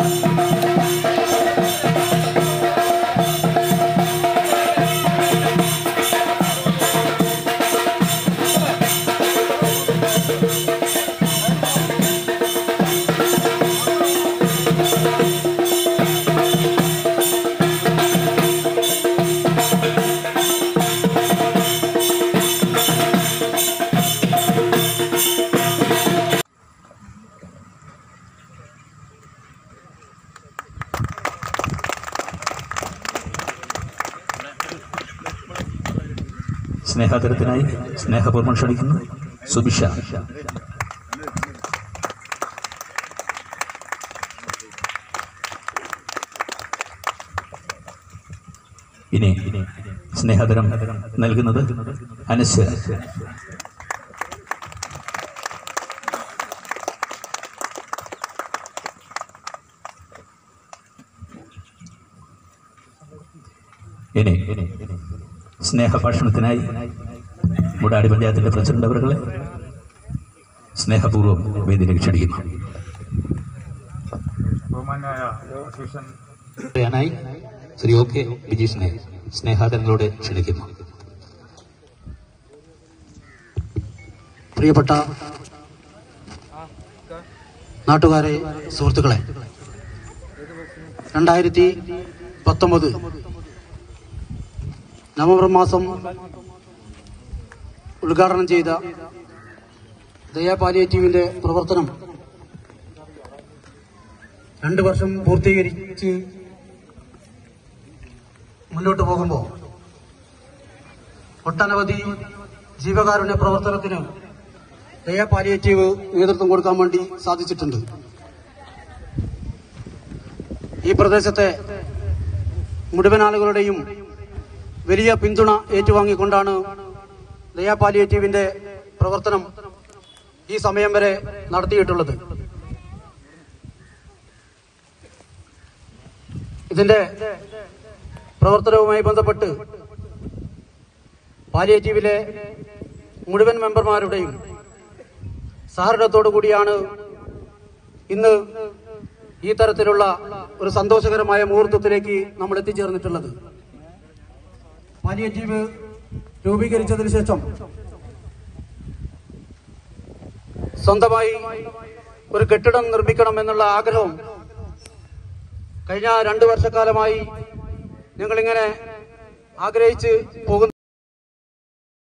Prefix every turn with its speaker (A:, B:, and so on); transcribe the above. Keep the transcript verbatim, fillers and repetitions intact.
A: സ്നേഹാദരത്തിനായി സ്നേഹപൂർവ്വം ക്ഷണിക്കുന്നു സുബിഷ. ഇനി സ്നേഹാദരം നൽകുന്നത് അനശ്വര. ഇനി സ്നേഹഭാഷണത്തിനായി മുടാടി പഞ്ചായത്തിന്റെ പ്രസിഡന്റ് അവരുകളെ സ്നേഹപൂർവ്വം വേദിയിലേക്ക് ക്ഷണിക്കുന്നു. ശ്രീ ഒ കെ ബിജീഷിനെ സ്നേഹാദരങ്ങളോടെ ക്ഷണിക്കുന്നു.
B: പ്രിയപ്പെട്ട നാട്ടുകാരെ, സുഹൃത്തുക്കളെ, രണ്ടായിരത്തി പത്തൊമ്പത് നവംബർ മാസം ഉദ്ഘാടനം ചെയ്ത ദയാ പാലിയേറ്റീവിന്റെ പ്രവർത്തനം രണ്ടു വർഷം പൂർത്തീകരിച്ച് മുന്നോട്ട് പോകുമ്പോൾ ഒട്ടനവധി ജീവകാരുണ്യ പ്രവർത്തനത്തിന് ദയാ പാലിയേറ്റീവ് നേതൃത്വം കൊടുക്കാൻ വേണ്ടി സാധിച്ചിട്ടുണ്ട്. ഈ പ്രദേശത്തെ മുഴുവൻ ആളുകളുടെയും വലിയ പിന്തുണ ഏറ്റുവാങ്ങിക്കൊണ്ടാണ് ദയാ പാലിയേറ്റീവിന്റെ പ്രവർത്തനം ഈ സമയം വരെ നടത്തിയിട്ടുള്ളത്. ഇതിന്റെ പ്രവർത്തനവുമായി ബന്ധപ്പെട്ട് പാലിയേറ്റീവിലെ മുഴുവൻ മെമ്പർമാരുടെയും സഹകരണത്തോടു കൂടിയാണ് ഇന്ന് ഈ തരത്തിലുള്ള ഒരു സന്തോഷകരമായ മുഹൂർത്തത്തിലേക്ക് നമ്മൾ എത്തിച്ചേർന്നിട്ടുള്ളത്. പാലിയേറ്റീവ് രൂപീകരിച്ചതിന് ശേഷം സ്വന്തമായി ഒരു കെട്ടിടം നിർമ്മിക്കണം എന്നുള്ള ആഗ്രഹം കഴിഞ്ഞ രണ്ടു വർഷക്കാലമായി ഞങ്ങളിങ്ങനെ ആഗ്രഹിച്ച് പോകുന്നു.